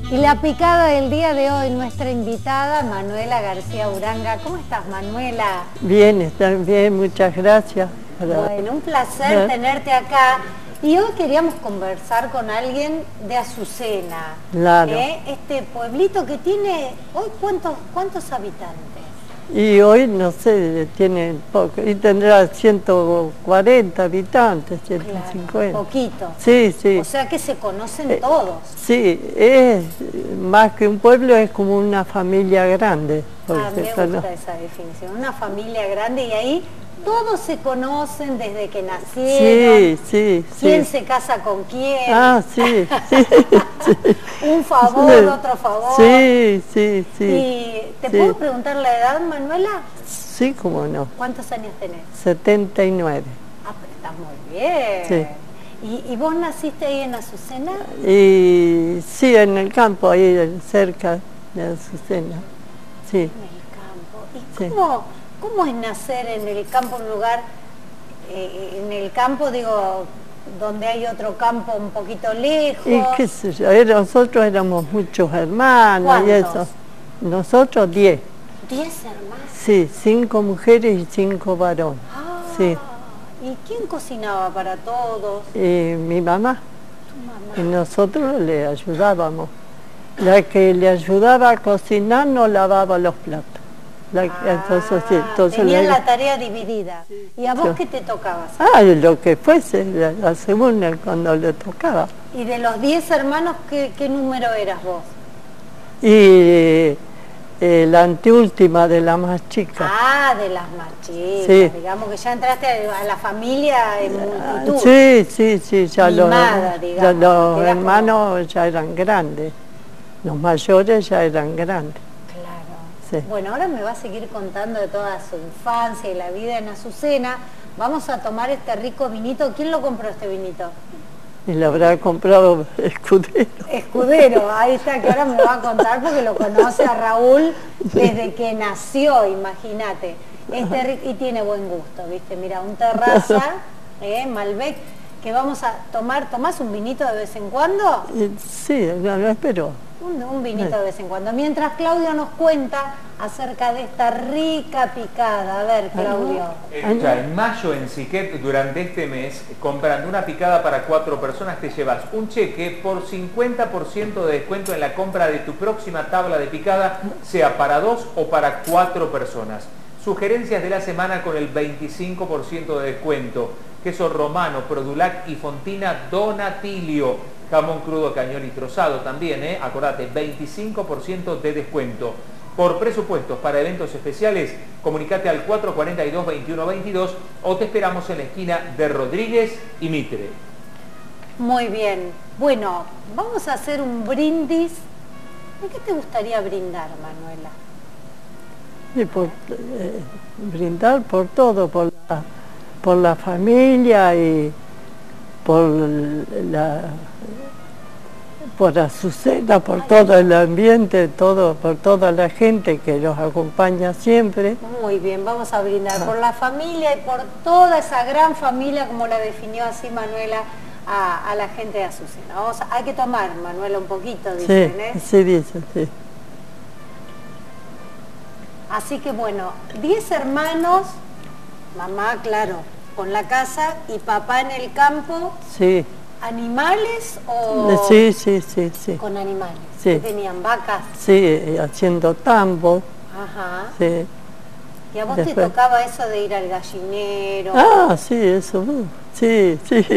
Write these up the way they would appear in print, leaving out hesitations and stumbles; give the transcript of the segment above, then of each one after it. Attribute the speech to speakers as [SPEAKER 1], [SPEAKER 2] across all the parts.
[SPEAKER 1] Y la picada del día de hoy, nuestra invitada Manuela García Uranga. ¿Cómo estás, Manuela?
[SPEAKER 2] Bien, están bien, muchas gracias.
[SPEAKER 1] Bueno, un placer tenerte acá. Y hoy queríamos conversar con alguien de Azucena.
[SPEAKER 2] Claro.
[SPEAKER 1] Este pueblito que tiene, hoy ¿cuántos habitantes?
[SPEAKER 2] Y hoy, no sé, tiene poco, y tendrá 140 habitantes, 150.
[SPEAKER 1] Claro, poquito.
[SPEAKER 2] Sí, sí.
[SPEAKER 1] O sea que se conocen todos.
[SPEAKER 2] Sí, es más que un pueblo, es como una familia grande.
[SPEAKER 1] Me gusta esa definición, una familia grande, y ahí todos se conocen desde que nacieron.
[SPEAKER 2] Sí.
[SPEAKER 1] ¿Quién se casa con quién?
[SPEAKER 2] Ah, sí.
[SPEAKER 1] Un favor, otro favor.
[SPEAKER 2] Sí.
[SPEAKER 1] ¿Y te puedo preguntar la edad, Manuela?
[SPEAKER 2] Sí, cómo no.
[SPEAKER 1] ¿Cuántos años tenés?
[SPEAKER 2] 79.
[SPEAKER 1] Ah, pero estás muy bien. Sí. ¿Y vos naciste ahí en Azucena?
[SPEAKER 2] Y sí, en el campo, ahí cerca de Azucena. Sí.
[SPEAKER 1] En el campo. ¿Y cómo es nacer en el campo, un lugar, en el campo, digo, donde hay otro campo un poquito lejos?
[SPEAKER 2] Y qué sé yo, nosotros éramos muchos hermanos.
[SPEAKER 1] ¿Cuántos?
[SPEAKER 2] Y eso. Nosotros 10.
[SPEAKER 1] ¿10 hermanos?
[SPEAKER 2] Sí, 5 mujeres y 5 varones.
[SPEAKER 1] Ah,
[SPEAKER 2] sí.
[SPEAKER 1] ¿Y quién cocinaba para todos?
[SPEAKER 2] Mi mamá.
[SPEAKER 1] ¿Tu mamá?
[SPEAKER 2] Y nosotros le ayudábamos. La que le ayudaba a cocinar no lavaba los platos. Entonces
[SPEAKER 1] tenían la tarea dividida. ¿Y a vos qué te tocaba hacer?
[SPEAKER 2] Ah, lo que fuese, según cuando le tocaba.
[SPEAKER 1] ¿Y de los 10 hermanos, qué número eras vos?
[SPEAKER 2] Y la anteúltima de la más chica.
[SPEAKER 1] Ah, de las más chicas.
[SPEAKER 2] Sí.
[SPEAKER 1] Digamos que ya entraste a la familia en multitud.
[SPEAKER 2] Sí, ya
[SPEAKER 1] Mimada,
[SPEAKER 2] los hermanos ya eran grandes. Los mayores ya eran grandes.
[SPEAKER 1] Claro. Sí. Bueno, ahora me va a seguir contando de toda su infancia y la vida en Azucena. Vamos a tomar este rico vinito. ¿Quién lo compró este vinito?
[SPEAKER 2] Y lo habrá comprado Escudero.
[SPEAKER 1] Escudero, ahí está, que ahora me va a contar porque lo conoce a Raúl desde que nació, imagínate. Y tiene buen gusto, ¿viste? Mira, un Terraza, Malbec, que vamos a tomar. ¿Tomás un vinito de vez en cuando?
[SPEAKER 2] Sí, lo espero.
[SPEAKER 1] Un vinito de vez en cuando. Mientras Claudio nos cuenta acerca de esta rica picada. A ver, Claudio.
[SPEAKER 3] En mayo en Siquet, durante este mes, comprando una picada para 4 personas, te llevas un cheque por 50% de descuento en la compra de tu próxima tabla de picada, sea para 2 o para 4 personas. Sugerencias de la semana con el 25% de descuento. Queso romano, Produlac y Fontina Donatilio. Jamón crudo, cañón y trozado también, acordate, 25% de descuento. Por presupuestos para eventos especiales, comunicate al 442-2122 o te esperamos en la esquina de Rodríguez y Mitre.
[SPEAKER 1] Muy bien. Bueno, vamos a hacer un brindis. ¿De qué te gustaría brindar, Manuela?
[SPEAKER 2] Y brindar por todo, por la familia y por Azucena, por todo el ambiente, por toda la gente que los acompaña siempre.
[SPEAKER 1] Muy bien, vamos a brindar por la familia y por toda esa gran familia, como la definió así Manuela, a la gente de Azucena. Hay que tomar, Manuela, un poquito, dicen,
[SPEAKER 2] Sí, dicen, sí.
[SPEAKER 1] Así que bueno, 10 hermanos, mamá, claro, con la casa, y papá en el campo.
[SPEAKER 2] Sí.
[SPEAKER 1] ¿Animales o...?
[SPEAKER 2] Sí.
[SPEAKER 1] ¿Con animales?
[SPEAKER 2] Sí.
[SPEAKER 1] ¿Qué tenían? ¿Vacas?
[SPEAKER 2] Sí, haciendo tambo.
[SPEAKER 1] Ajá.
[SPEAKER 2] Sí.
[SPEAKER 1] ¿Y a vos te tocaba eso de ir al gallinero?
[SPEAKER 2] Ah, sí, eso. Sí.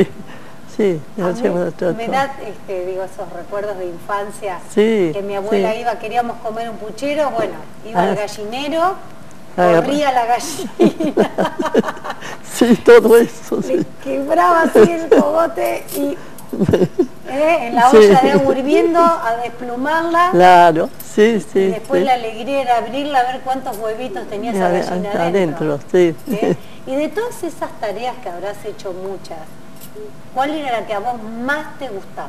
[SPEAKER 1] Me da, esos recuerdos de infancia.
[SPEAKER 2] Sí.
[SPEAKER 1] Que mi abuela iba, queríamos comer un puchero, bueno, iba al gallinero, corría la gallina.
[SPEAKER 2] Sí, todo eso.
[SPEAKER 1] Le quebraba así el cogote y en la olla de agua hirviendo a desplumarla.
[SPEAKER 2] Claro, sí.
[SPEAKER 1] Y después la alegría era abrirla a ver cuántos huevitos tenía esa gallina adentro.
[SPEAKER 2] Sí.
[SPEAKER 1] Y de todas esas tareas que habrás hecho muchas, ¿cuál era la que a vos más te gustaba?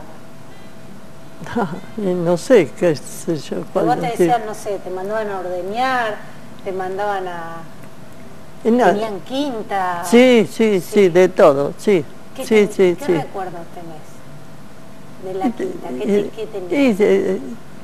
[SPEAKER 2] No sé, qué sé yo.
[SPEAKER 1] Vos te decían, no sé, te mandaban a ordeñar, te mandaban a... ¿Tenían quinta?
[SPEAKER 2] Sí, de todo, sí.
[SPEAKER 1] ¿Qué recuerdos tenés de la quinta? ¿Qué tenías?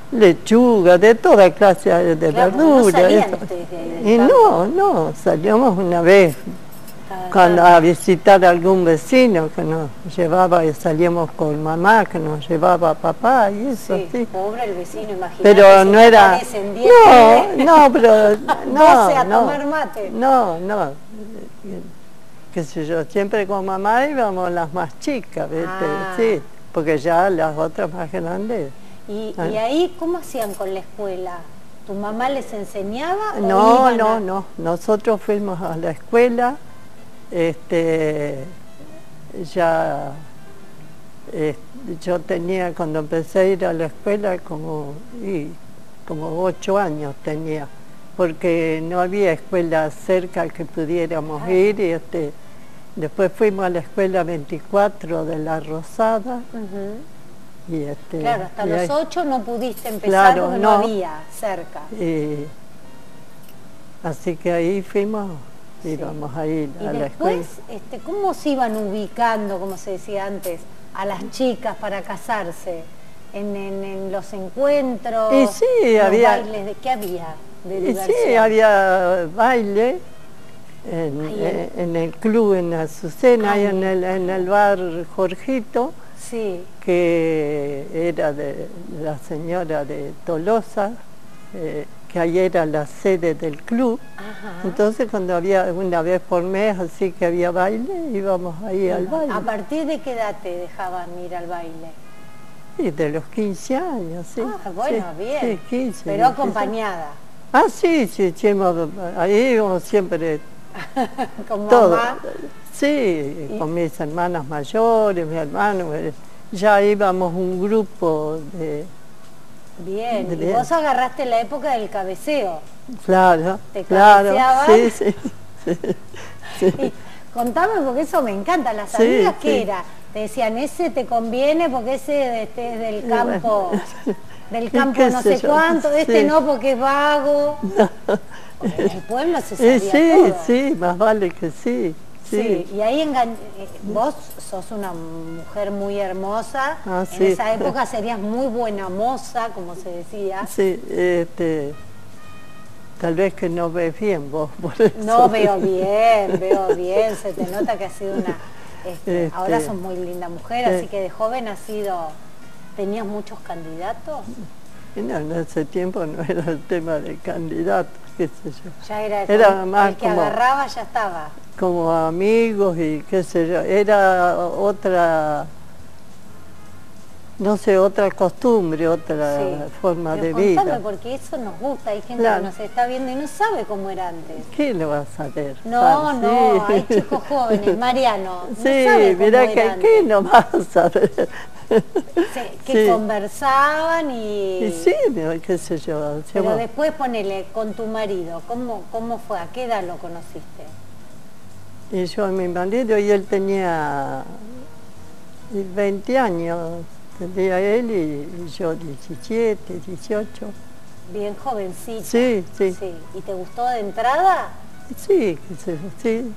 [SPEAKER 2] lechuga, de toda clase de
[SPEAKER 1] Claro,
[SPEAKER 2] verdura.
[SPEAKER 1] no salían
[SPEAKER 2] eso.
[SPEAKER 1] ustedes de ahí del
[SPEAKER 2] Y
[SPEAKER 1] campo.
[SPEAKER 2] no, salíamos una vez
[SPEAKER 1] Cada
[SPEAKER 2] a visitar a algún vecino que nos llevaba y salíamos con mamá, que nos llevaba a papá y eso,
[SPEAKER 1] Sí,
[SPEAKER 2] sí.
[SPEAKER 1] pobre el vecino, imagínate.
[SPEAKER 2] Pero
[SPEAKER 1] si
[SPEAKER 2] no
[SPEAKER 1] te
[SPEAKER 2] era...
[SPEAKER 1] aparecen 10 pibes,
[SPEAKER 2] No, pero...
[SPEAKER 1] 12 a tomar mate.
[SPEAKER 2] No, qué sé yo, siempre con mamá íbamos las más chicas, ¿viste?
[SPEAKER 1] Ah.
[SPEAKER 2] Sí, porque ya las otras más grandes.
[SPEAKER 1] ¿Y ahí cómo hacían con la escuela? ¿Tu mamá les enseñaba? o
[SPEAKER 2] No,
[SPEAKER 1] iban a-
[SPEAKER 2] no, nosotros fuimos a la escuela, ya yo tenía, cuando empecé a ir a la escuela, como 8 años tenía, porque no había escuela cerca que pudiéramos ir, y después fuimos a la escuela 24 de La Rosada,
[SPEAKER 1] Ujú.
[SPEAKER 2] y
[SPEAKER 1] Claro, hasta
[SPEAKER 2] y
[SPEAKER 1] los
[SPEAKER 2] ahí-
[SPEAKER 1] 8 no pudiste empezar
[SPEAKER 2] Claro,
[SPEAKER 1] porque no
[SPEAKER 2] no.
[SPEAKER 1] había cerca.
[SPEAKER 2] Así que ahí fuimos, íbamos a ir
[SPEAKER 1] Y
[SPEAKER 2] a la escuela.
[SPEAKER 1] después, ¿cómo se iban ubicando, como se decía antes, a las chicas para casarse? ¿En los encuentros?
[SPEAKER 2] Y sí,
[SPEAKER 1] los
[SPEAKER 2] había...
[SPEAKER 1] bailes de qué había de
[SPEAKER 2] Y
[SPEAKER 1] diversión?
[SPEAKER 2] sí, había baile
[SPEAKER 1] Ahí
[SPEAKER 2] en el club en Azucena, y
[SPEAKER 1] Ahí.
[SPEAKER 2] en el bar Jorgito,
[SPEAKER 1] Sí,
[SPEAKER 2] que era de la señora de Tolosa, que ahí era la sede del club.
[SPEAKER 1] ajá.
[SPEAKER 2] Entonces cuando había una vez por mes, así que había baile, íbamos ahí al baile.
[SPEAKER 1] ¿A partir de qué edad te dejaban ir al baile?
[SPEAKER 2] Y de los 15 años, sí.
[SPEAKER 1] Ah, bueno,
[SPEAKER 2] sí,
[SPEAKER 1] bien.
[SPEAKER 2] Sí, 15.
[SPEAKER 1] Pero
[SPEAKER 2] 16.
[SPEAKER 1] acompañada,
[SPEAKER 2] Ah, sí, ahí íbamos siempre
[SPEAKER 1] con
[SPEAKER 2] todo.
[SPEAKER 1] mamá.
[SPEAKER 2] Sí, con mis hermanas mayores, mis hermanos, ya íbamos un grupo de...
[SPEAKER 1] Bien, y
[SPEAKER 2] Bien.
[SPEAKER 1] vos agarraste la época del cabeceo.
[SPEAKER 2] Claro,
[SPEAKER 1] ¿Te
[SPEAKER 2] claro,
[SPEAKER 1] cabeceaban?
[SPEAKER 2] sí.
[SPEAKER 1] Y contame, porque eso me encanta. ¿Las
[SPEAKER 2] Sí,
[SPEAKER 1] amigas qué
[SPEAKER 2] sí.
[SPEAKER 1] era? Te decían, ese te conviene porque ese es del campo, del
[SPEAKER 2] Y
[SPEAKER 1] campo
[SPEAKER 2] qué
[SPEAKER 1] no
[SPEAKER 2] sé
[SPEAKER 1] sé
[SPEAKER 2] yo,
[SPEAKER 1] cuánto, este
[SPEAKER 2] sí.
[SPEAKER 1] no porque es vago. Porque en el pueblo se sabía
[SPEAKER 2] Sí,
[SPEAKER 1] todo.
[SPEAKER 2] sí, más vale que sí.
[SPEAKER 1] Sí, y ahí vos sos una mujer muy hermosa,
[SPEAKER 2] Ah,
[SPEAKER 1] en
[SPEAKER 2] sí.
[SPEAKER 1] esa época serías muy buena moza, como se decía.
[SPEAKER 2] Sí, tal vez que no ves bien vos, por eso.
[SPEAKER 1] No, veo bien, se te nota que has sido una... ahora sos muy linda mujer,
[SPEAKER 2] sí.
[SPEAKER 1] así que de joven ¿tenías muchos candidatos?
[SPEAKER 2] Y no, en ese tiempo no era el tema de candidatos, qué sé yo.
[SPEAKER 1] Ya era,
[SPEAKER 2] Era más
[SPEAKER 1] el que
[SPEAKER 2] como-
[SPEAKER 1] agarraba ya estaba.
[SPEAKER 2] Como amigos y qué sé yo, era otra, no sé, otra costumbre, otra
[SPEAKER 1] Sí.
[SPEAKER 2] forma
[SPEAKER 1] Pero
[SPEAKER 2] de
[SPEAKER 1] contame,
[SPEAKER 2] vida.
[SPEAKER 1] porque eso nos gusta, hay gente
[SPEAKER 2] Claro.
[SPEAKER 1] que nos está viendo y no sabe cómo era antes.
[SPEAKER 2] ¿Qué lo vas a saber?
[SPEAKER 1] No,
[SPEAKER 2] Fanny?
[SPEAKER 1] no,
[SPEAKER 2] Sí.
[SPEAKER 1] hay chicos jóvenes, Mariano, no
[SPEAKER 2] Sí,
[SPEAKER 1] sabe cómo
[SPEAKER 2] mirá
[SPEAKER 1] era
[SPEAKER 2] que
[SPEAKER 1] antes.
[SPEAKER 2] ¿qué no vas a saber?
[SPEAKER 1] Que
[SPEAKER 2] Sí.
[SPEAKER 1] conversaban
[SPEAKER 2] Y sí, qué sé yo.
[SPEAKER 1] Pero
[SPEAKER 2] hacíamos-
[SPEAKER 1] después ponele con tu marido, ¿cómo fue? ¿A qué edad lo conociste?
[SPEAKER 2] Y yo, mi marido, y él tenía 20 años, tenía él, y yo 17, 18.
[SPEAKER 1] Bien jovencito.
[SPEAKER 2] Sí, sí.
[SPEAKER 1] ¿Y te gustó de entrada?
[SPEAKER 2] Sí, qué sé yo, sí.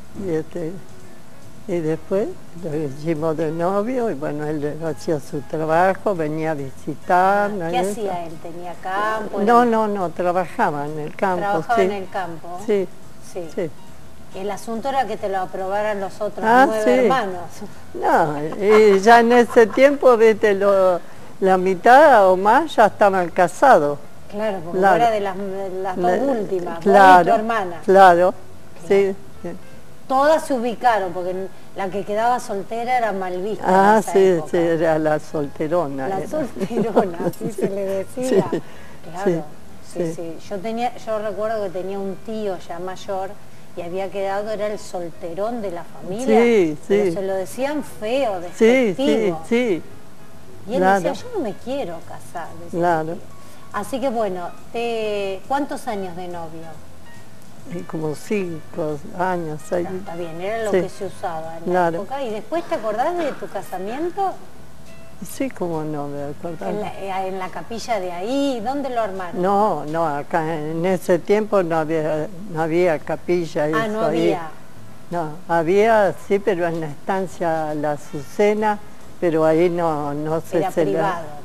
[SPEAKER 2] Y después lo hicimos de novio, y bueno, él hacía su trabajo, venía a visitarnos.
[SPEAKER 1] ¿Qué
[SPEAKER 2] y eso.
[SPEAKER 1] hacía él? ¿Tenía campo?
[SPEAKER 2] No, trabajaba en el campo.
[SPEAKER 1] Trabajaba
[SPEAKER 2] sí.
[SPEAKER 1] en el campo.
[SPEAKER 2] Sí,
[SPEAKER 1] Sí.
[SPEAKER 2] sí.
[SPEAKER 1] El asunto era que te lo aprobaran los otros
[SPEAKER 2] Ah,
[SPEAKER 1] 9
[SPEAKER 2] sí.
[SPEAKER 1] hermanos.
[SPEAKER 2] No, y ya en ese tiempo, viste, la mitad o más ya estaban casados.
[SPEAKER 1] Claro, porque
[SPEAKER 2] Claro.
[SPEAKER 1] era de las dos últimas, vos y
[SPEAKER 2] Claro,
[SPEAKER 1] tu hermana.
[SPEAKER 2] claro, sí. Sí.
[SPEAKER 1] Todas se ubicaron, porque la que quedaba soltera era mal vista en
[SPEAKER 2] Ah,
[SPEAKER 1] esa
[SPEAKER 2] sí,
[SPEAKER 1] época.
[SPEAKER 2] sí, era la solterona.
[SPEAKER 1] La
[SPEAKER 2] era.
[SPEAKER 1] solterona, así se le decía.
[SPEAKER 2] Sí,
[SPEAKER 1] Claro, sí,
[SPEAKER 2] sí.
[SPEAKER 1] sí. Yo recuerdo que tenía un tío ya mayor y había quedado, era el solterón de la familia.
[SPEAKER 2] Sí,
[SPEAKER 1] pero
[SPEAKER 2] sí.
[SPEAKER 1] se lo decían feo,
[SPEAKER 2] Sí, sí,
[SPEAKER 1] despectivo.
[SPEAKER 2] sí.
[SPEAKER 1] Y él
[SPEAKER 2] Claro.
[SPEAKER 1] decía, yo no me quiero casar. decía
[SPEAKER 2] Claro.
[SPEAKER 1] mi tío. Así que bueno, ¿cuántos años de novio?
[SPEAKER 2] Y como 5 años, 6.
[SPEAKER 1] Está bien, era lo
[SPEAKER 2] Sí.
[SPEAKER 1] que se usaba en la
[SPEAKER 2] Claro.
[SPEAKER 1] época. ¿Y después te acordás de tu casamiento?
[SPEAKER 2] Sí, como no me acordaba.
[SPEAKER 1] En la capilla de ahí, ¿dónde lo armaron?
[SPEAKER 2] No, acá en ese tiempo no había capilla.
[SPEAKER 1] Ah,
[SPEAKER 2] eso
[SPEAKER 1] no
[SPEAKER 2] ahí.
[SPEAKER 1] había.
[SPEAKER 2] No, había, sí, pero en la estancia La Azucena, pero ahí no se
[SPEAKER 1] Era privado.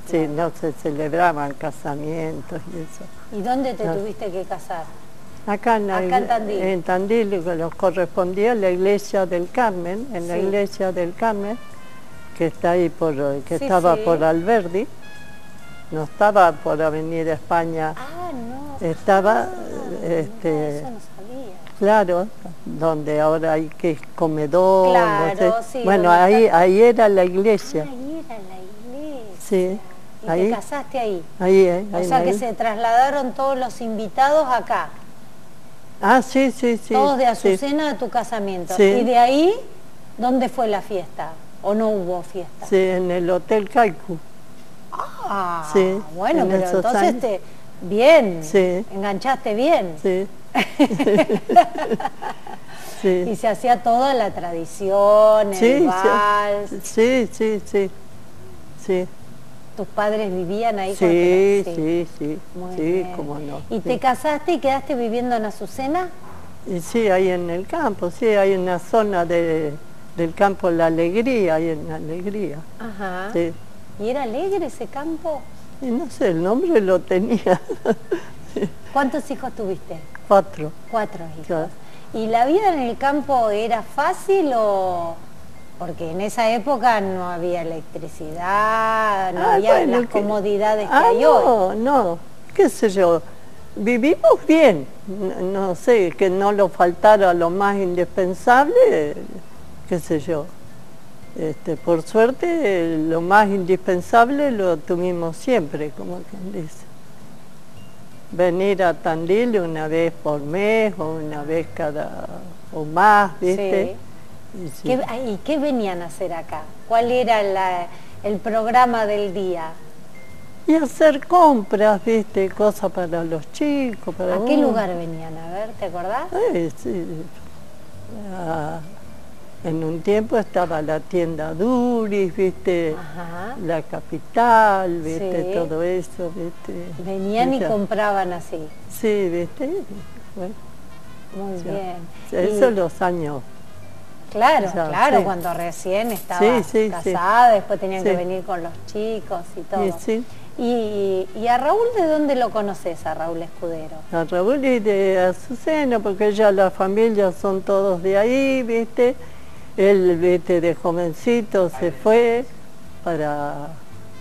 [SPEAKER 2] sí, no se celebraban casamientos y eso.
[SPEAKER 1] ¿Y dónde te
[SPEAKER 2] No.
[SPEAKER 1] tuviste que casar?
[SPEAKER 2] Acá
[SPEAKER 1] Acá en Tandil.
[SPEAKER 2] En Tandil, que nos correspondía a la iglesia del Carmen, en la
[SPEAKER 1] Sí.
[SPEAKER 2] iglesia del Carmen, que está ahí que
[SPEAKER 1] Sí,
[SPEAKER 2] estaba
[SPEAKER 1] sí.
[SPEAKER 2] por Alberdi, no estaba por Avenida España,
[SPEAKER 1] Ah, no.
[SPEAKER 2] estaba,
[SPEAKER 1] no, eso no sabía.
[SPEAKER 2] claro, donde ahora hay que es comedor,
[SPEAKER 1] Claro,
[SPEAKER 2] no sé.
[SPEAKER 1] sí,
[SPEAKER 2] Bueno,
[SPEAKER 1] donde está-
[SPEAKER 2] ahí era la iglesia,
[SPEAKER 1] Ahí era la iglesia.
[SPEAKER 2] sí,
[SPEAKER 1] Y
[SPEAKER 2] ahí,
[SPEAKER 1] te casaste ahí.
[SPEAKER 2] ahí,
[SPEAKER 1] O sea que se trasladaron todos los invitados acá.
[SPEAKER 2] Ah, sí, sí, sí.
[SPEAKER 1] Todos de
[SPEAKER 2] sí.
[SPEAKER 1] Azucena a tu casamiento.
[SPEAKER 2] Sí.
[SPEAKER 1] Y de ahí, ¿dónde fue la fiesta? ¿O no hubo fiesta?
[SPEAKER 2] Sí, en el Hotel Kaiku.
[SPEAKER 1] Ah,
[SPEAKER 2] Sí,
[SPEAKER 1] bueno,
[SPEAKER 2] en
[SPEAKER 1] pero
[SPEAKER 2] esos
[SPEAKER 1] entonces
[SPEAKER 2] años.
[SPEAKER 1] bien,
[SPEAKER 2] Sí.
[SPEAKER 1] enganchaste bien.
[SPEAKER 2] Sí.
[SPEAKER 1] Y
[SPEAKER 2] Sí.
[SPEAKER 1] se hacía toda la tradición, el
[SPEAKER 2] Sí,
[SPEAKER 1] vals.
[SPEAKER 2] sí, sí, sí, sí,
[SPEAKER 1] ¿Tus padres vivían ahí?
[SPEAKER 2] sí,
[SPEAKER 1] cuando te-
[SPEAKER 2] sí, sí,
[SPEAKER 1] Muy
[SPEAKER 2] sí,
[SPEAKER 1] bien.
[SPEAKER 2] cómo no.
[SPEAKER 1] ¿Y
[SPEAKER 2] sí.
[SPEAKER 1] te casaste y quedaste viviendo en Azucena?
[SPEAKER 2] Y sí, ahí en el campo, sí, hay una zona del campo La Alegría, ahí en La Alegría.
[SPEAKER 1] Ajá.
[SPEAKER 2] Sí.
[SPEAKER 1] ¿Y era alegre ese campo?
[SPEAKER 2] Y no sé, el nombre lo tenía.
[SPEAKER 1] ¿Cuántos hijos tuviste?
[SPEAKER 2] 4.
[SPEAKER 1] 4 hijos.
[SPEAKER 2] Claro.
[SPEAKER 1] ¿Y la vida en el campo era fácil o...? Porque en esa época no había electricidad, no había
[SPEAKER 2] bueno,
[SPEAKER 1] las comodidades que hay
[SPEAKER 2] no,
[SPEAKER 1] hoy.
[SPEAKER 2] no, qué sé yo, vivimos bien, no sé, que no nos faltara lo más indispensable, qué sé yo. Por suerte, lo más indispensable lo tuvimos siempre, como quien dice. Venir a Tandil una vez por mes o una vez o más, ¿viste? Y sí.
[SPEAKER 1] ¿Y qué venían a hacer acá? ¿Cuál era el programa del día?
[SPEAKER 2] Y hacer compras, ¿viste? Cosas para los chicos, para
[SPEAKER 1] ¿A qué
[SPEAKER 2] uno.
[SPEAKER 1] lugar venían? A ver, ¿te acordás?
[SPEAKER 2] Sí. Ah, en un tiempo estaba la tienda Duris, ¿viste?
[SPEAKER 1] Ajá.
[SPEAKER 2] La Capital, ¿viste?
[SPEAKER 1] Sí.
[SPEAKER 2] Todo eso, ¿viste?
[SPEAKER 1] Venían y
[SPEAKER 2] Ya.
[SPEAKER 1] compraban así.
[SPEAKER 2] Sí, ¿viste? Bueno,
[SPEAKER 1] Muy
[SPEAKER 2] ya.
[SPEAKER 1] bien.
[SPEAKER 2] Eso
[SPEAKER 1] Y-
[SPEAKER 2] los años.
[SPEAKER 1] Claro,
[SPEAKER 2] Ya,
[SPEAKER 1] claro,
[SPEAKER 2] sí.
[SPEAKER 1] cuando recién estaba
[SPEAKER 2] Sí, sí,
[SPEAKER 1] casada, después tenían que
[SPEAKER 2] Sí.
[SPEAKER 1] venir con los chicos y todo.
[SPEAKER 2] Y sí,
[SPEAKER 1] ¿Y a Raúl de dónde lo conoces, a Raúl Escudero?
[SPEAKER 2] a Raúl y de Azucena, porque ya la familia son todos de ahí, ¿viste? Él, ¿viste? De jovencito se fue para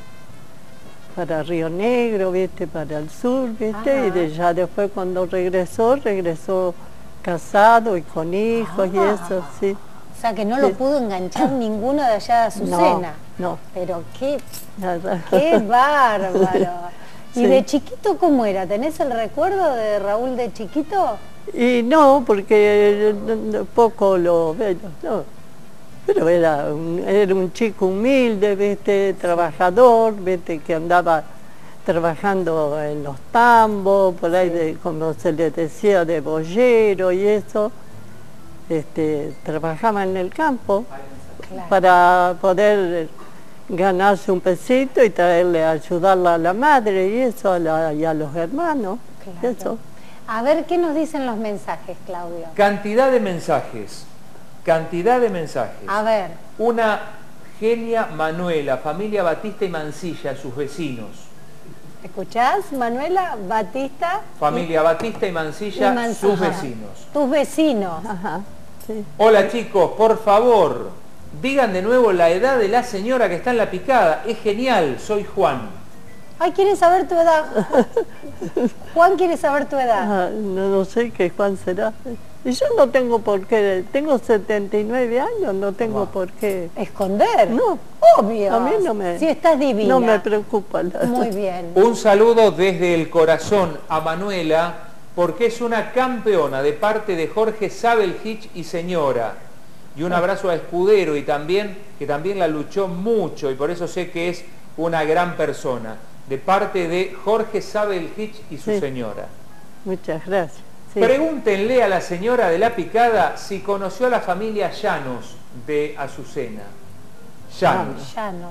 [SPEAKER 2] Río Negro, ¿viste? Para el sur, ¿viste?
[SPEAKER 1] Ajá.
[SPEAKER 2] Y ya después cuando regresó casado y con hijos y eso, sí.
[SPEAKER 1] O sea que no lo
[SPEAKER 2] Sí.
[SPEAKER 1] pudo enganchar ninguno de allá de Azucena.
[SPEAKER 2] No,
[SPEAKER 1] Pero qué
[SPEAKER 2] nada.
[SPEAKER 1] bárbaro. ¿Y
[SPEAKER 2] Sí.
[SPEAKER 1] de chiquito cómo era? ¿Tenés el recuerdo de Raúl de chiquito?
[SPEAKER 2] Y no, porque poco lo veo, no. Pero era un chico humilde, ¿viste? Trabajador, ¿viste? Que andaba trabajando en los tambos, por ahí, como se le decía, de boyero y eso. Trabajaba en el campo
[SPEAKER 1] Claro.
[SPEAKER 2] para poder ganarse un pesito y traerle, ayudarla a la madre y eso, y a los hermanos.
[SPEAKER 1] Claro.
[SPEAKER 2] Eso.
[SPEAKER 1] A ver, ¿qué nos dicen los mensajes, Claudio?
[SPEAKER 3] Cantidad de mensajes. Cantidad de mensajes.
[SPEAKER 1] A ver,
[SPEAKER 3] Una genia Manuela, familia Batista y Mansilla, sus vecinos.
[SPEAKER 1] ¿escuchás, Manuela? Batista.
[SPEAKER 3] Familia Batista y Mansilla,
[SPEAKER 1] y Mansilla.
[SPEAKER 3] sus vecinos.
[SPEAKER 1] Tus vecinos.
[SPEAKER 2] Ajá, sí.
[SPEAKER 3] Hola chicos, por favor, digan de nuevo la edad de la señora que está en la picada. Es genial, soy Juan.
[SPEAKER 1] Ay, ¿quieren saber tu edad? Juan quiere saber tu edad.
[SPEAKER 2] Ah, no sé qué Juan será. Y yo no tengo por qué, tengo 79 años, no tengo por qué.
[SPEAKER 1] ¿Esconder?
[SPEAKER 2] No,
[SPEAKER 1] Obvio.
[SPEAKER 2] a mí no me,
[SPEAKER 1] Si estás divina.
[SPEAKER 2] no me preocupa.
[SPEAKER 1] Muy bien.
[SPEAKER 3] Un saludo desde el corazón a Manuela, porque es una campeona de parte de Jorge Sabel Hitch y señora. Y un abrazo a Escudero y también, que también la luchó mucho y por eso sé que es una gran persona. De parte de Jorge Sabel Hitch y su
[SPEAKER 2] Sí.
[SPEAKER 3] señora.
[SPEAKER 2] Muchas gracias. Sí.
[SPEAKER 3] Pregúntenle a la señora de la picada si conoció a la familia Llanos de Azucena. Llanos.
[SPEAKER 1] Llanos.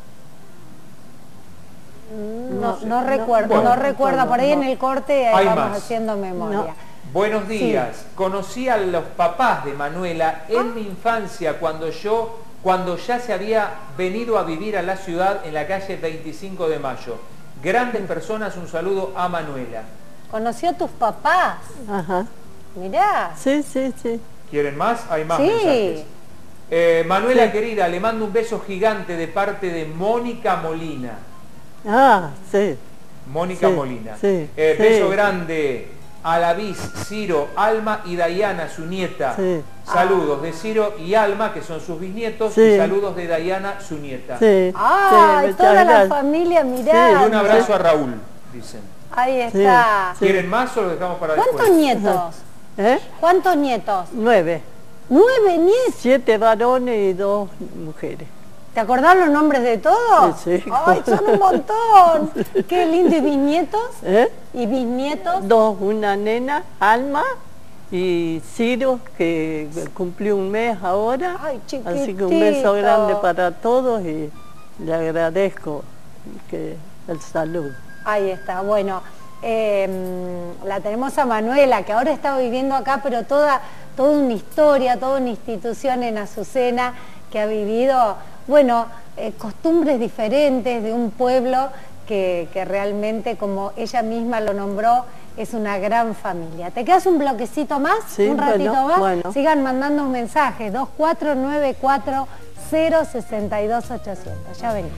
[SPEAKER 2] No,
[SPEAKER 1] No recuerdo,
[SPEAKER 3] Bueno,
[SPEAKER 1] no recuerda. Por ahí
[SPEAKER 2] no.
[SPEAKER 1] en el corte
[SPEAKER 3] Hay
[SPEAKER 1] vamos
[SPEAKER 3] más.
[SPEAKER 1] haciendo memoria.
[SPEAKER 3] Buenos días. Conocí a los papás de Manuela en mi infancia cuando yo cuando ya se había venido a vivir a la ciudad en la calle 25 de Mayo. Grandes personas, un saludo a Manuela.
[SPEAKER 1] ¿Conoció a tus papás?
[SPEAKER 2] Ajá.
[SPEAKER 1] Mirá.
[SPEAKER 2] Sí, sí, sí.
[SPEAKER 3] ¿Quieren más? Hay más
[SPEAKER 1] Sí.
[SPEAKER 3] mensajes. Manuela
[SPEAKER 2] Sí.
[SPEAKER 3] querida, le mando un beso gigante de parte de Mónica Molina.
[SPEAKER 2] Ah, sí.
[SPEAKER 3] Mónica
[SPEAKER 2] Sí,
[SPEAKER 3] Molina.
[SPEAKER 2] sí,
[SPEAKER 3] Beso
[SPEAKER 2] sí.
[SPEAKER 3] grande a Lavis, Ciro, Alma y Dayana, su nieta.
[SPEAKER 2] Sí.
[SPEAKER 3] Saludos de Ciro y Alma, que son sus bisnietos,
[SPEAKER 2] Sí.
[SPEAKER 3] y saludos de Dayana, su nieta.
[SPEAKER 2] Sí.
[SPEAKER 1] ¡Ay,
[SPEAKER 2] sí,
[SPEAKER 1] toda
[SPEAKER 2] muchas
[SPEAKER 1] la
[SPEAKER 2] gracias.
[SPEAKER 1] familia, mirá!
[SPEAKER 3] Y un abrazo a Raúl, dicen.
[SPEAKER 1] Ahí está.
[SPEAKER 2] Sí.
[SPEAKER 3] ¿Quieren más o lo dejamos para después?
[SPEAKER 1] ¿Cuántos nietos?
[SPEAKER 2] ¿Eh?
[SPEAKER 1] ¿Cuántos nietos?
[SPEAKER 2] 9.
[SPEAKER 1] 9 nietos.
[SPEAKER 2] 7 varones y 2 mujeres.
[SPEAKER 1] ¿Te acordás los nombres de todos?
[SPEAKER 2] Sí, sí.
[SPEAKER 1] ¡Ay, son un montón! ¡Qué lindo! ¿Y bisnietos?
[SPEAKER 2] ¿Eh?
[SPEAKER 1] ¿Y bisnietos?
[SPEAKER 2] 2, una nena, Alma, y Ciro, que cumplió un mes ahora.
[SPEAKER 1] Ay,
[SPEAKER 2] Así que un beso
[SPEAKER 1] chiquitito.
[SPEAKER 2] grande para todos y le agradezco el saludo.
[SPEAKER 1] Ahí está, bueno, la tenemos a Manuela, que ahora está viviendo acá, pero toda una historia, toda una institución en Azucena que ha vivido, bueno, costumbres diferentes de un pueblo que realmente, como ella misma lo nombró, es una gran familia. ¿Te quedas un bloquecito más?
[SPEAKER 2] Sí,
[SPEAKER 1] ¿Un ratito
[SPEAKER 2] bueno,
[SPEAKER 1] más?
[SPEAKER 2] bueno.
[SPEAKER 1] Sigan mandando mensajes, 2494 062 800. Ya venimos.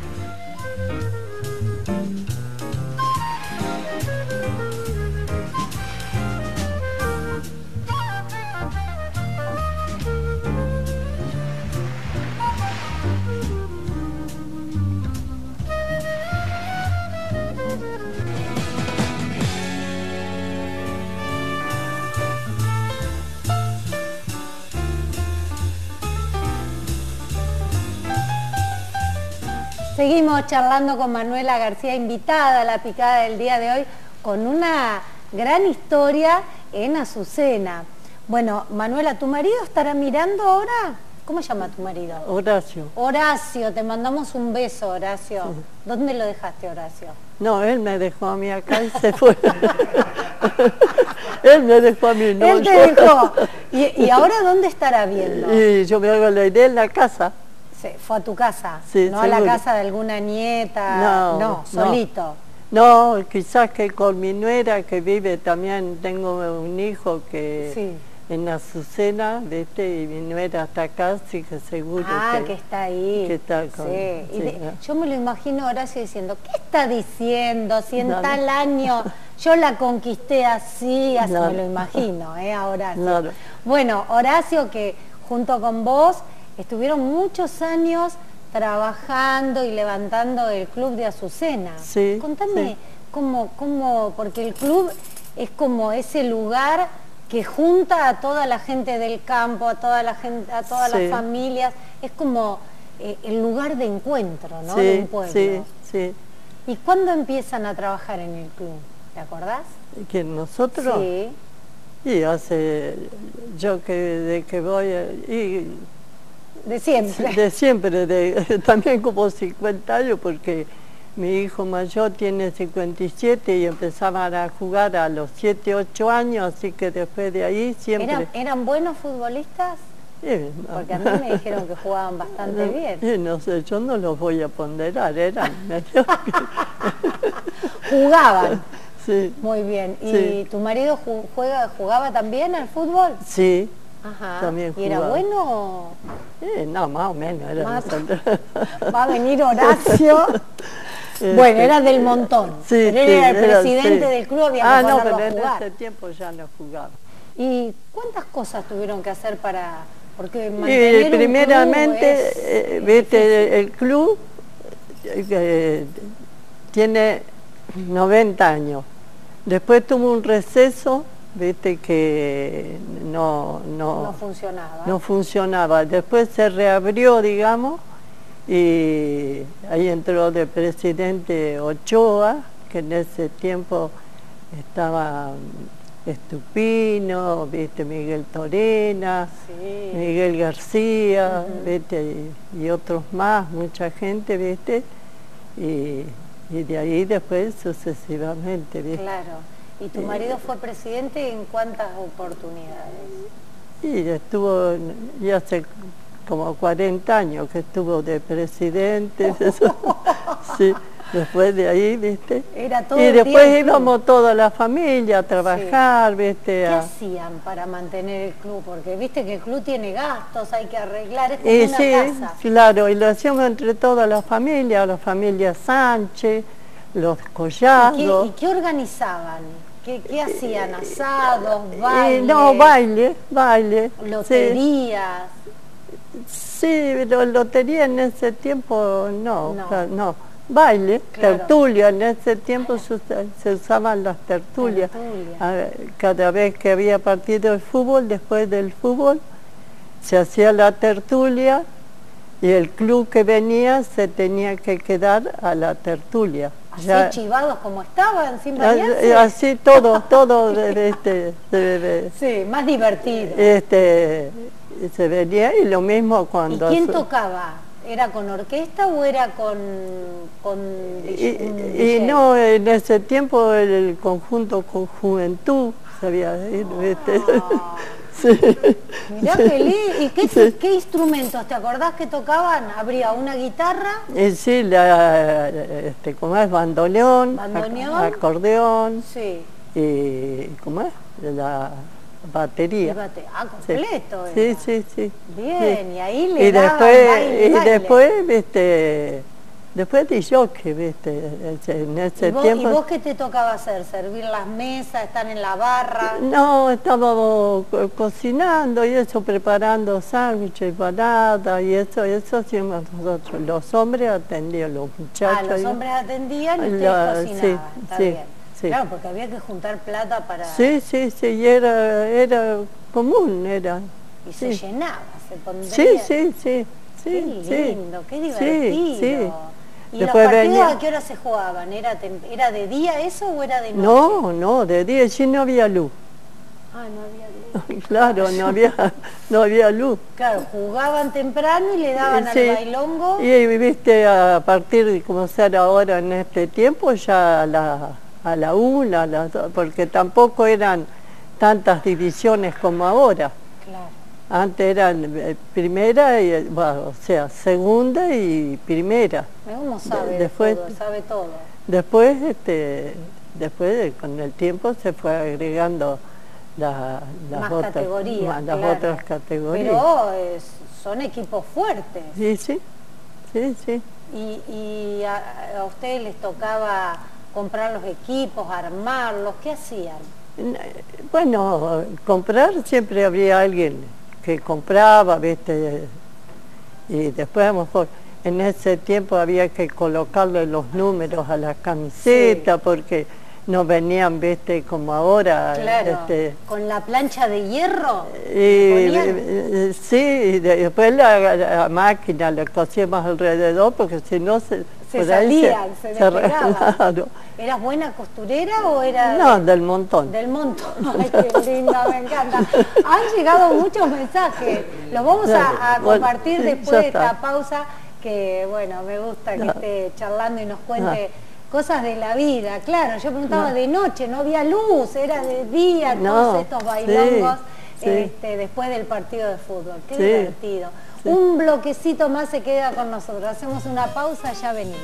[SPEAKER 1] Seguimos charlando con Manuela García, invitada a la picada del día de hoy, con una gran historia en Azucena. Bueno, Manuela, ¿tu marido estará mirando ahora? ¿Cómo se llama tu marido?
[SPEAKER 2] Horacio.
[SPEAKER 1] Horacio, te mandamos un beso, Horacio. ¿Dónde lo dejaste, Horacio?
[SPEAKER 2] No, él me dejó a mí acá y se fue. Él me dejó a mí, no
[SPEAKER 1] Él te
[SPEAKER 2] yo.
[SPEAKER 1] dejó. ¿Y ahora dónde estará viendo?
[SPEAKER 2] Y yo me hago la idea en la casa.
[SPEAKER 1] Se fue a tu casa,
[SPEAKER 2] Sí,
[SPEAKER 1] no a la
[SPEAKER 2] seguro.
[SPEAKER 1] casa de alguna nieta,
[SPEAKER 2] No,
[SPEAKER 1] no,
[SPEAKER 2] no.
[SPEAKER 1] solito.
[SPEAKER 2] No, quizás que con mi nuera que vive también, tengo un hijo que
[SPEAKER 1] Sí.
[SPEAKER 2] en Azucena, ¿viste? Y mi nuera está acá, así que seguro
[SPEAKER 1] Que está ahí.
[SPEAKER 2] que está con-
[SPEAKER 1] Sí. Y
[SPEAKER 2] sí, ¿no?
[SPEAKER 1] yo me lo imagino a Horacio diciendo, ¿qué está diciendo? Si en
[SPEAKER 2] No, no.
[SPEAKER 1] tal año yo la conquisté así, así
[SPEAKER 2] No.
[SPEAKER 1] me lo imagino, a Horacio.
[SPEAKER 2] Claro.
[SPEAKER 1] Bueno, Horacio, que junto con vos estuvieron muchos años trabajando y levantando el club de Azucena.
[SPEAKER 2] Sí,
[SPEAKER 1] Contame
[SPEAKER 2] sí.
[SPEAKER 1] cómo, porque el club es como ese lugar que junta a toda la gente del campo, a toda la gente, a todas
[SPEAKER 2] Sí.
[SPEAKER 1] las familias, es como el lugar de encuentro, ¿no?
[SPEAKER 2] Sí,
[SPEAKER 1] De un pueblo.
[SPEAKER 2] sí, sí.
[SPEAKER 1] ¿Y cuándo empiezan a trabajar en el club? ¿Te acordás?
[SPEAKER 2] Que nosotros,
[SPEAKER 1] Sí.
[SPEAKER 2] y hace, yo que de que voy, y
[SPEAKER 1] De siempre.
[SPEAKER 2] de siempre, también como 50 años, porque mi hijo mayor tiene 57 y empezaban a jugar a los 7, 8 años, así que después de ahí siempre...
[SPEAKER 1] ¿Eran buenos futbolistas?
[SPEAKER 2] No.
[SPEAKER 1] Porque a mí me dijeron que jugaban bastante bien.
[SPEAKER 2] No sé, yo no los voy a ponderar, eran medio
[SPEAKER 1] Jugaban.
[SPEAKER 2] Sí,
[SPEAKER 1] Muy bien. ¿Y
[SPEAKER 2] Sí.
[SPEAKER 1] tu marido jugaba también al fútbol?
[SPEAKER 2] sí,
[SPEAKER 1] Ajá.
[SPEAKER 2] También
[SPEAKER 1] ¿Y era
[SPEAKER 2] jugaba.
[SPEAKER 1] bueno?
[SPEAKER 2] no, más o menos, era
[SPEAKER 1] Más-
[SPEAKER 2] bastante.
[SPEAKER 1] Va a venir Horacio. Bueno, era del montón.
[SPEAKER 2] Sí,
[SPEAKER 1] pero él
[SPEAKER 2] sí,
[SPEAKER 1] era el
[SPEAKER 2] era,
[SPEAKER 1] presidente
[SPEAKER 2] sí.
[SPEAKER 1] del club, había que
[SPEAKER 2] no,
[SPEAKER 1] ponerlo
[SPEAKER 2] pero
[SPEAKER 1] a
[SPEAKER 2] en
[SPEAKER 1] jugar.
[SPEAKER 2] ese tiempo ya no jugaba.
[SPEAKER 1] ¿Y cuántas cosas tuvieron que hacer para...? Porque
[SPEAKER 2] Y
[SPEAKER 1] mantener un
[SPEAKER 2] primeramente,
[SPEAKER 1] club es
[SPEAKER 2] viste,
[SPEAKER 1] difícil.
[SPEAKER 2] el club tiene 90 años. Después tuvo un receso, viste, que
[SPEAKER 1] No
[SPEAKER 2] no
[SPEAKER 1] funcionaba.
[SPEAKER 2] funcionaba. Después se reabrió, digamos, y ahí entró de presidente Ochoa, que en ese tiempo estaba Estupino, viste, Miguel Torena,
[SPEAKER 1] Sí.
[SPEAKER 2] Miguel García, viste, y otros más, mucha gente, viste, y de ahí después sucesivamente, viste.
[SPEAKER 1] Claro. ¿Y tu marido fue presidente en cuántas oportunidades?
[SPEAKER 2] Y estuvo, ya hace como 40 años que estuvo de presidente. Eso. Sí, después de ahí, ¿viste?
[SPEAKER 1] Era todo
[SPEAKER 2] y
[SPEAKER 1] el
[SPEAKER 2] después
[SPEAKER 1] día el club.
[SPEAKER 2] íbamos toda la familia a trabajar, ¿viste?
[SPEAKER 1] ¿Qué hacían para mantener el club? Porque viste que el club tiene gastos, hay que arreglar, es como
[SPEAKER 2] Y
[SPEAKER 1] una
[SPEAKER 2] sí,
[SPEAKER 1] casa.
[SPEAKER 2] claro, y lo hacíamos entre toda la familia Sánchez, los Collados.
[SPEAKER 1] ¿Y qué organizaban? ¿Qué hacían? ¿Asados, bailes?
[SPEAKER 2] No, baile.
[SPEAKER 1] ¿Loterías?
[SPEAKER 2] Sí, pero lotería en ese tiempo no. Baile,
[SPEAKER 1] Claro.
[SPEAKER 2] tertulia, en ese tiempo se usaban las tertulias. Cada vez que había partido de fútbol, después del fútbol, se hacía la tertulia y el club que venía se tenía que quedar a la tertulia.
[SPEAKER 1] Así chivados como estaban, sin bañarse.
[SPEAKER 2] Así todo,
[SPEAKER 1] sí, más divertido.
[SPEAKER 2] Se venía y lo mismo cuando...
[SPEAKER 1] ¿Y quién tocaba? ¿Era con orquesta o era con
[SPEAKER 2] y no, en ese tiempo el conjunto con juventud se había ido, ¿viste? Sí.
[SPEAKER 1] Mirá ¿y qué instrumentos? ¿Te acordás que tocaban? ¿Habría una guitarra?
[SPEAKER 2] Sí, ¿cómo es? Bandoneón, acordeón,
[SPEAKER 1] sí.
[SPEAKER 2] Y ¿cómo es? La batería.
[SPEAKER 1] Completo.
[SPEAKER 2] Sí.
[SPEAKER 1] Bien, sí. Y ahí
[SPEAKER 2] le
[SPEAKER 1] daban
[SPEAKER 2] baile. Después de jockey, ¿viste? En ese tiempo...
[SPEAKER 1] ¿Y vos qué te tocaba hacer? ¿Servir las mesas? ¿Estar en la barra?
[SPEAKER 2] No, estábamos cocinando y eso, preparando sándwiches, empanadas y eso hacíamos nosotros. Los hombres atendían, los muchachos.
[SPEAKER 1] Los hombres atendían y ustedes cocinaban, está bien.
[SPEAKER 2] Sí.
[SPEAKER 1] Claro, porque había que juntar plata para...
[SPEAKER 2] Sí, y era común, era.
[SPEAKER 1] Y se llenaba, se pondría...
[SPEAKER 2] Sí.
[SPEAKER 1] Qué lindo, qué divertido.
[SPEAKER 2] Sí.
[SPEAKER 1] ¿Y después los partidos a qué hora se jugaban? ¿Era de día eso o era de noche?
[SPEAKER 2] No, de día, sí no había luz.
[SPEAKER 1] No había luz.
[SPEAKER 2] Claro, no había luz.
[SPEAKER 1] Claro, jugaban temprano y le daban al bailongo.
[SPEAKER 2] Y viste, a partir de como ser ahora en este tiempo, ya a la 1, porque tampoco eran tantas divisiones como ahora.
[SPEAKER 1] Claro.
[SPEAKER 2] Antes eran primera, segunda y primera.
[SPEAKER 1] ¿Cómo sabe
[SPEAKER 2] después,
[SPEAKER 1] todo? Sabe todo.
[SPEAKER 2] Después, con el tiempo se fue agregando las otras categorías.
[SPEAKER 1] Pero son equipos fuertes.
[SPEAKER 2] Sí.
[SPEAKER 1] ¿Y a ustedes les tocaba comprar los equipos, armarlos? ¿Qué hacían?
[SPEAKER 2] Bueno, comprar siempre habría alguien que compraba, ¿viste? Y después a lo mejor en ese tiempo había que colocarle los números a la camiseta porque no venían, ¿viste? Como ahora.
[SPEAKER 1] Claro, con la plancha de hierro.
[SPEAKER 2] Sí, y después la máquina le cosíamos alrededor porque si no se
[SPEAKER 1] salían, se despegaban. Claro. ¿Eras buena costurera o era...?
[SPEAKER 2] No, del montón.
[SPEAKER 1] Del montón. Ay, qué linda, me encanta. Han llegado muchos mensajes. Los vamos a compartir después de esta pausa, que bueno, me gusta que esté charlando y nos cuente cosas de la vida. Claro, yo preguntaba de noche, no había luz, era de día, todos estos bailongos después del partido de fútbol. Qué divertido. Un bloquecito más se queda con nosotros. Hacemos una pausa, ya venimos.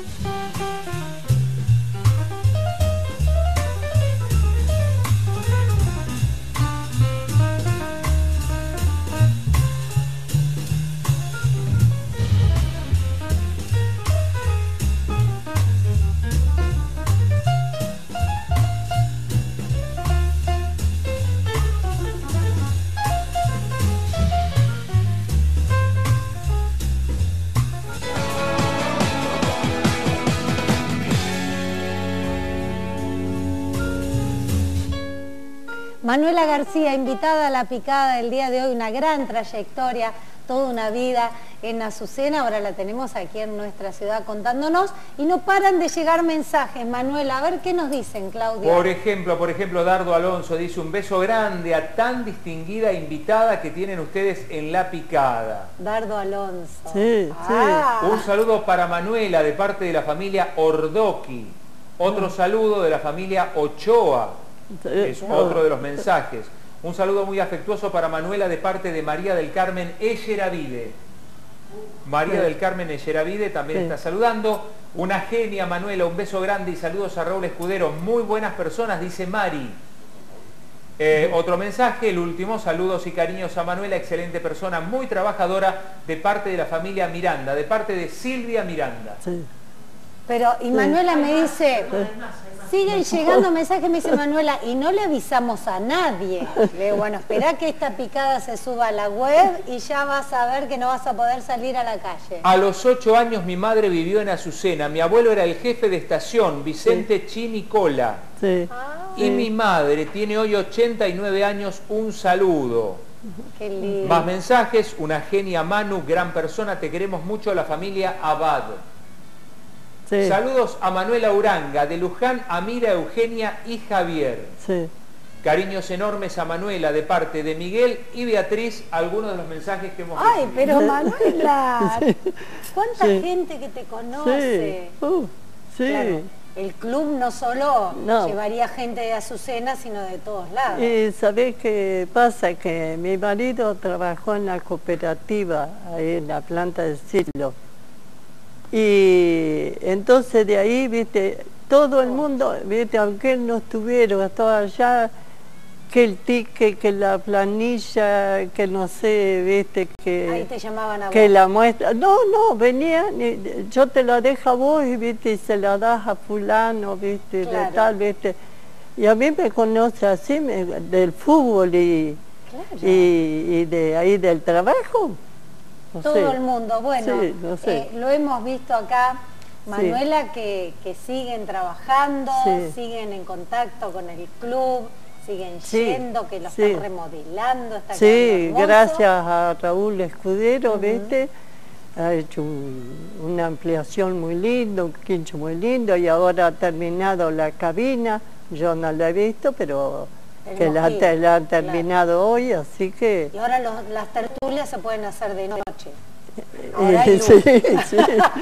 [SPEAKER 1] Manuela García, invitada a La Picada del día de hoy, una gran trayectoria, toda una vida en Azucena, ahora la tenemos aquí en nuestra ciudad contándonos y no paran de llegar mensajes. Manuela, a ver qué nos dicen, Claudia.
[SPEAKER 3] Por ejemplo, Dardo Alonso dice: un beso grande a tan distinguida invitada que tienen ustedes en La Picada.
[SPEAKER 1] Dardo Alonso.
[SPEAKER 2] Sí.
[SPEAKER 3] Un saludo para Manuela de parte de la familia Ordoqui. Otro saludo de la familia Ochoa. Es otro de los mensajes. Un saludo muy afectuoso para Manuela de parte de María del Carmen Echeravide. María del Carmen Echeravide también está saludando. Una genia, Manuela, un beso grande y saludos a Raúl Escudero. Muy buenas personas, dice Mari. Otro mensaje, el último, saludos y cariños a Manuela, excelente persona, muy trabajadora, de parte de la familia Miranda, de parte de Silvia Miranda.
[SPEAKER 2] Sí.
[SPEAKER 1] Pero, y Manuela me dice, siguen llegando mensajes, me dice Manuela, y no le avisamos a nadie. Le digo, bueno, espera que esta picada se suba a la web y ya vas a ver que no vas a poder salir a la calle.
[SPEAKER 3] A los 8 años mi madre vivió en Azucena, mi abuelo era el jefe de estación, Vicente Chinicola.
[SPEAKER 2] Sí.
[SPEAKER 3] Y mi madre tiene hoy 89 años, un saludo.
[SPEAKER 1] Qué lindo.
[SPEAKER 3] Más mensajes, una genia Manu, gran persona, te queremos mucho, la familia Abad.
[SPEAKER 2] Sí.
[SPEAKER 3] Saludos a Manuela Uranga, de Luján, Amira, Eugenia y Javier.
[SPEAKER 2] Sí.
[SPEAKER 3] Cariños enormes a Manuela de parte de Miguel y Beatriz, algunos de los mensajes que hemos
[SPEAKER 1] Ay,
[SPEAKER 3] recibido.
[SPEAKER 1] pero Manuela, ¿cuánta
[SPEAKER 2] Sí.
[SPEAKER 1] gente que te conoce?
[SPEAKER 2] Sí. Sí.
[SPEAKER 1] Claro, el club no solo
[SPEAKER 2] No.
[SPEAKER 1] llevaría gente de Azucena, sino de todos lados.
[SPEAKER 2] Y ¿sabés qué pasa? Que mi marido trabajó en la cooperativa, ahí en la planta de Silo. Y entonces de ahí, viste, todo el mundo, viste, aunque él no estuviera, estaba allá, que el ticket, que la planilla, que no sé, viste,
[SPEAKER 1] Ahí
[SPEAKER 2] que,
[SPEAKER 1] te llamaban a
[SPEAKER 2] que
[SPEAKER 1] vos.
[SPEAKER 2] la muestra. No, venían, yo te la dejo a vos, y, viste, y se la das a fulano, viste,
[SPEAKER 1] Claro.
[SPEAKER 2] de tal, viste. Y a mí me conoce así, del fútbol y de ahí del trabajo. No
[SPEAKER 1] Todo
[SPEAKER 2] sé.
[SPEAKER 1] el mundo. Bueno,
[SPEAKER 2] Sí, no sé.
[SPEAKER 1] lo hemos visto acá, Manuela, que siguen trabajando,
[SPEAKER 2] Sí.
[SPEAKER 1] siguen en contacto con el club, siguen
[SPEAKER 2] Sí,
[SPEAKER 1] yendo, que lo
[SPEAKER 2] sí.
[SPEAKER 1] están remodelando, está
[SPEAKER 2] Sí,
[SPEAKER 1] quedando hermoso.
[SPEAKER 2] gracias a Raúl Escudero, ¿viste? Ha hecho una ampliación muy linda, un quincho muy lindo, y ahora ha terminado la cabina. Yo no la he visto, pero
[SPEAKER 1] El
[SPEAKER 2] que la
[SPEAKER 1] Mojín,
[SPEAKER 2] han terminado hoy, así que...
[SPEAKER 1] Y ahora las tertulias se pueden hacer de noche. Ahora hay luz.
[SPEAKER 2] Sí, sí.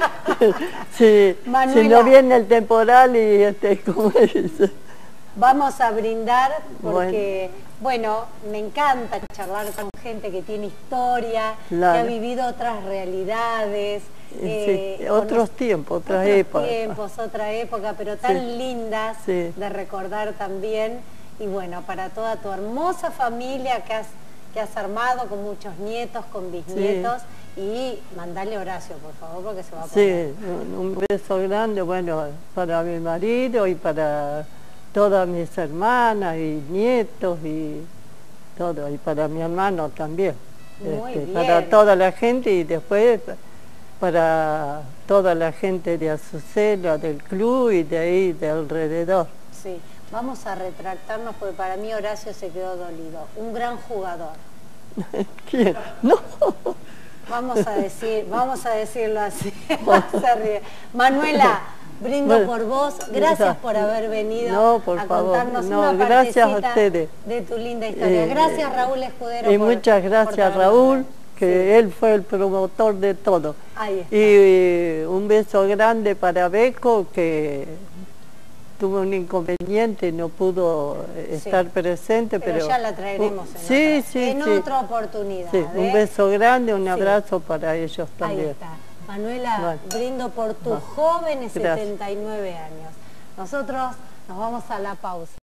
[SPEAKER 2] Sí. Si
[SPEAKER 1] Manuela.
[SPEAKER 2] no viene el temporal y como dice.
[SPEAKER 1] Vamos a brindar porque, bueno, me encanta charlar con gente que tiene historia,
[SPEAKER 2] Claro.
[SPEAKER 1] que ha vivido otras realidades.
[SPEAKER 2] Sí, otros tiempos, otras épocas.
[SPEAKER 1] Otra época, pero tan lindas
[SPEAKER 2] Sí.
[SPEAKER 1] de recordar también. Y bueno, para toda tu hermosa familia que has armado con muchos nietos, con bisnietos. Y mandale Horacio, por favor, porque se va a poner.
[SPEAKER 2] Sí, un beso grande, bueno, para mi marido y para todas mis hermanas y nietos y todo, y para mi hermano también.
[SPEAKER 1] Muy bien.
[SPEAKER 2] Para toda la gente y después para toda la gente de Azucena, del club y de ahí, de alrededor.
[SPEAKER 1] Sí, vamos a retractarnos porque para mí Horacio se quedó dolido. Un gran jugador.
[SPEAKER 2] ¿Quién? No.
[SPEAKER 1] Vamos a decirlo así. Se ríe. Manuela, brindo
[SPEAKER 2] Bueno,
[SPEAKER 1] por vos. Gracias por haber venido
[SPEAKER 2] No, por
[SPEAKER 1] a
[SPEAKER 2] favor.
[SPEAKER 1] contarnos
[SPEAKER 2] No,
[SPEAKER 1] una
[SPEAKER 2] gracias a
[SPEAKER 1] partecita
[SPEAKER 2] ustedes.
[SPEAKER 1] de tu linda historia. Gracias, Raúl Escudero.
[SPEAKER 2] Y
[SPEAKER 1] por-
[SPEAKER 2] muchas
[SPEAKER 1] por
[SPEAKER 2] gracias,
[SPEAKER 1] traernos.
[SPEAKER 2] Raúl, que él fue el promotor de todo.
[SPEAKER 1] Ahí está.
[SPEAKER 2] Y un beso grande para Beco, que tuvo un inconveniente y no pudo estar presente.
[SPEAKER 1] Pero ya la traeremos en
[SPEAKER 2] sí.
[SPEAKER 1] otra oportunidad.
[SPEAKER 2] Sí, un beso grande, un abrazo para ellos
[SPEAKER 1] Ahí
[SPEAKER 2] también.
[SPEAKER 1] está. Manuela,
[SPEAKER 2] Bueno.
[SPEAKER 1] brindo por tus jóvenes
[SPEAKER 2] Gracias.
[SPEAKER 1] 79 años. Nosotros nos vamos a la pausa.